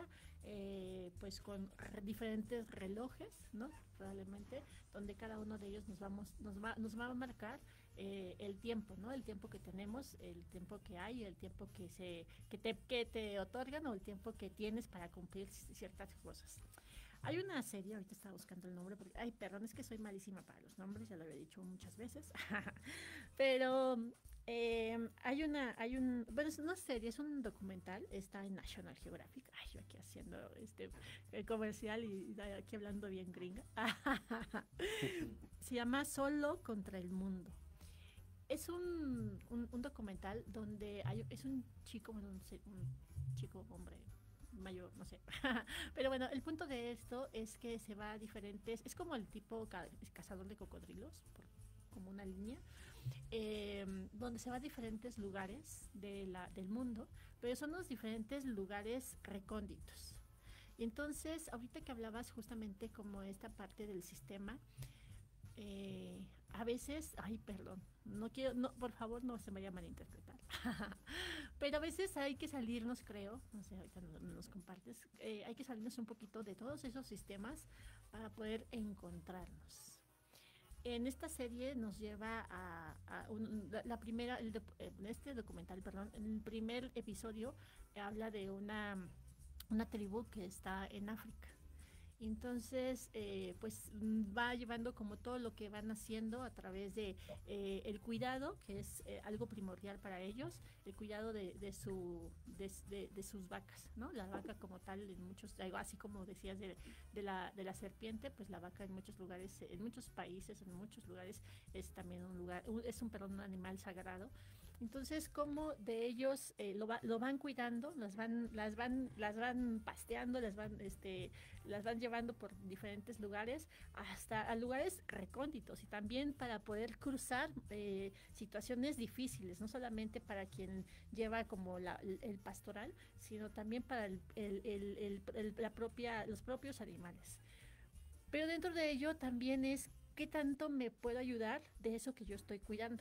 eh, pues con re, diferentes relojes, ¿no? Probablemente, donde cada uno de ellos nos vamos, nos va, nos va a marcar eh, el tiempo, ¿no? El tiempo que tenemos, el tiempo que hay, el tiempo que se, que te, que te otorgan o el tiempo que tienes para cumplir ciertas cosas. Hay una serie, ahorita estaba buscando el nombre, porque, ay, perdón, es que soy malísima para los nombres, ya lo había dicho muchas veces, pero eh, hay una, hay un, bueno, es una serie, es un documental, está en National Geographic, ay, yo aquí haciendo este el comercial y, y aquí hablando bien gringa, se llama Solo contra el Mundo. Es un, un, un documental donde hay, es un chico, bueno, un, un chico, hombre, mayor, no sé. Pero bueno, el punto de esto es que se va a diferentes, es como el tipo ca, cazador de cocodrilos, por, como una línea, eh, donde se va a diferentes lugares de la, del mundo, pero son los diferentes lugares recónditos. Y entonces, ahorita que hablabas justamente como esta parte del sistema, eh, a veces, ay, perdón, no quiero, no, por favor, no se me vaya a malinterpretar, pero a veces hay que salirnos, creo, no sé, ahorita nos, nos compartes, eh, hay que salirnos un poquito de todos esos sistemas para poder encontrarnos. En esta serie nos lleva a, a un, la primera, el, en este documental, perdón, el primer episodio habla de una, una tribu que está en África. Entonces, eh, pues va llevando como todo lo que van haciendo a través de eh, el cuidado, que es eh, algo primordial para ellos, el cuidado de, de su de, de, de sus vacas, ¿no? La vaca como tal, en muchos, así como decías de, de la de la serpiente, pues la vaca en muchos lugares, en muchos países, en muchos lugares es también un lugar, es un perdón, un animal sagrado. Entonces, como de ellos eh, lo, va, lo van cuidando, las van, las van, las van pasteando, las van, este, las van llevando por diferentes lugares, hasta a lugares recónditos, y también para poder cruzar eh, situaciones difíciles, no solamente para quien lleva como la, el, el pastoral, sino también para el, el, el, el, el, la propia, los propios animales. Pero dentro de ello también es qué tanto me puedo ayudar de eso que yo estoy cuidando.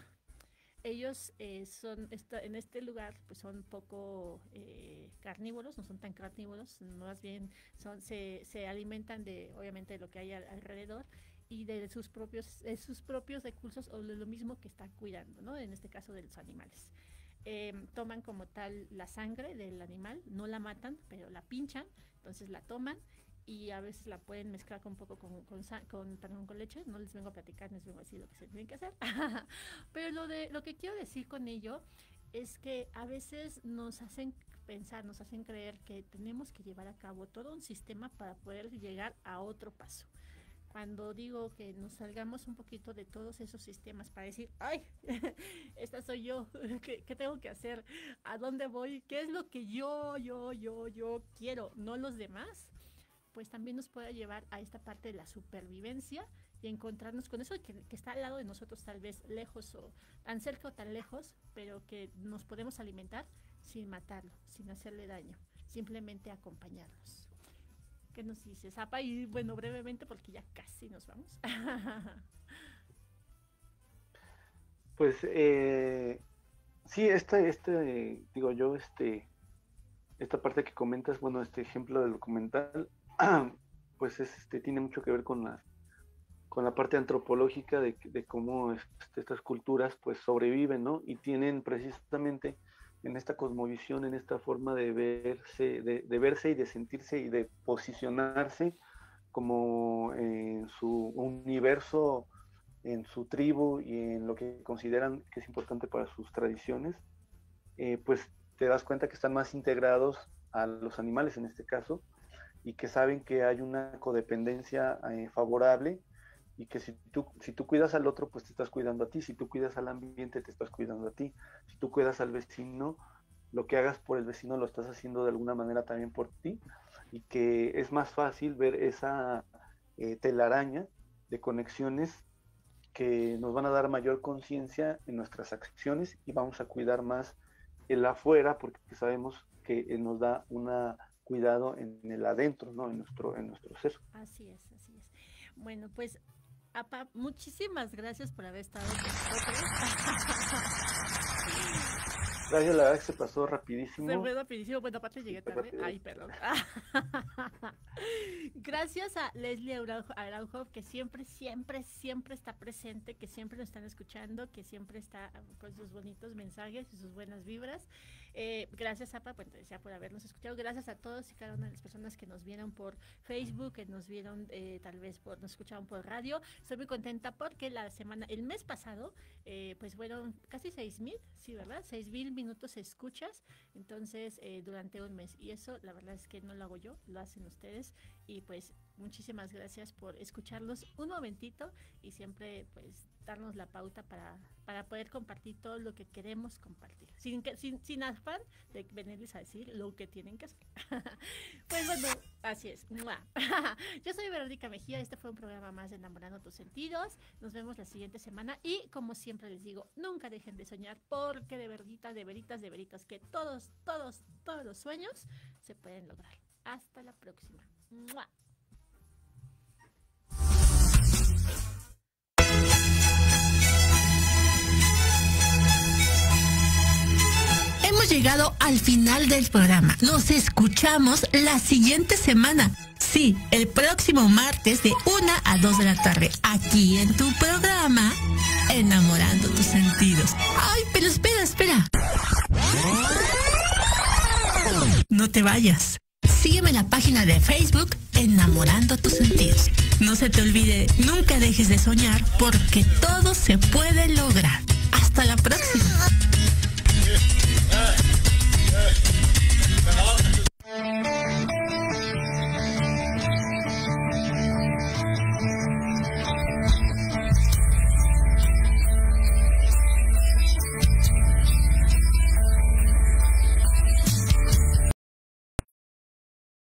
Ellos eh, son esta, en este lugar pues son poco eh, carnívoros, no son tan carnívoros, más bien son se, se alimentan de obviamente de lo que hay al, alrededor y de sus propios de sus propios recursos o de lo mismo que están cuidando, ¿no? En este caso de los animales. Eh, toman como tal la sangre del animal, no la matan, pero la pinchan, entonces la toman y a veces la pueden mezclar con un poco con, con, con, perdón, con leche. No les vengo a platicar, no les vengo a decir lo que se tienen que hacer. Pero lo, de, lo que quiero decir con ello es que a veces nos hacen pensar, nos hacen creer que tenemos que llevar a cabo todo un sistema para poder llegar a otro paso. Cuando digo que nos salgamos un poquito de todos esos sistemas para decir, ay, esta soy yo, ¿qué, qué tengo que hacer? ¿A dónde voy? ¿Qué es lo que yo, yo, yo, yo quiero? No los demás. Pues también nos puede llevar a esta parte de la supervivencia y encontrarnos con eso que, que está al lado de nosotros, tal vez lejos o tan cerca o tan lejos, pero que nos podemos alimentar sin matarlo, sin hacerle daño, simplemente acompañarnos. ¿Qué nos dices, Zapa? Y bueno, brevemente porque ya casi nos vamos. Pues eh, sí, este, este, digo yo, este, esta parte que comentas, bueno, este ejemplo del documental, pues es, este, tiene mucho que ver con la, con la parte antropológica de, de cómo este, estas culturas pues sobreviven, ¿no? Y tienen precisamente en esta cosmovisión, en esta forma de verse, de, de verse y de sentirse y de posicionarse como en su universo, en su tribu y en lo que consideran que es importante para sus tradiciones, eh, pues te das cuenta que están más integrados a los animales en este caso, y que saben que hay una codependencia eh, favorable, y que si tú, si tú cuidas al otro, pues te estás cuidando a ti. Si tú cuidas al ambiente, te estás cuidando a ti. Si tú cuidas al vecino, lo que hagas por el vecino lo estás haciendo de alguna manera también por ti, y que es más fácil ver esa eh, telaraña de conexiones que nos van a dar mayor conciencia en nuestras acciones, y vamos a cuidar más el afuera, porque sabemos que eh, nos da un cuidado en el adentro, ¿no? En nuestro, en nuestro ser. Así es, así es. Bueno, pues, Apa, muchísimas gracias por haber estado con nosotros. Gracias, la verdad que se pasó rapidísimo. Se fue rapidísimo, bueno, aparte llegué tarde. Ay, perdón. Gracias a Leslie Araujo, que siempre, siempre, siempre está presente, que siempre nos están escuchando, que siempre está con sus bonitos mensajes y sus buenas vibras. Eh, gracias, Apa, pues, ya por habernos escuchado. Gracias a todos y cada una de las personas que nos vieron por Facebook, que nos vieron eh, tal vez por, nos escucharon por radio. Estoy muy contenta porque la semana, el mes pasado, eh, pues fueron casi seis mil, sí, ¿verdad? Seis mil minutos escuchas, entonces eh, durante un mes, y eso la verdad es que no lo hago yo, lo hacen ustedes, y pues muchísimas gracias por escucharlos un momentito y siempre pues darnos la pauta para, para poder compartir todo lo que queremos compartir, sin, que, sin, sin afán de venirles a decir lo que tienen que hacer. Pues bueno, así es. Yo soy Verónica Mejía, este fue un programa más de Enamorando tus Sentidos. Nos vemos la siguiente semana y como siempre les digo, nunca dejen de soñar, porque de veritas, de veritas, de veritas que todos, todos, todos los sueños se pueden lograr. Hasta la próxima. ¡Mua! Hemos llegado al final del programa. Nos escuchamos la siguiente semana. Sí, el próximo martes de una a dos de la tarde, aquí en tu programa Enamorando tus Sentidos. Ay, pero espera, espera. No te vayas. Sígueme en la página de Facebook enamorando tus sentidos. No se te olvide, nunca dejes de soñar porque todo se puede lograr. Hasta la próxima.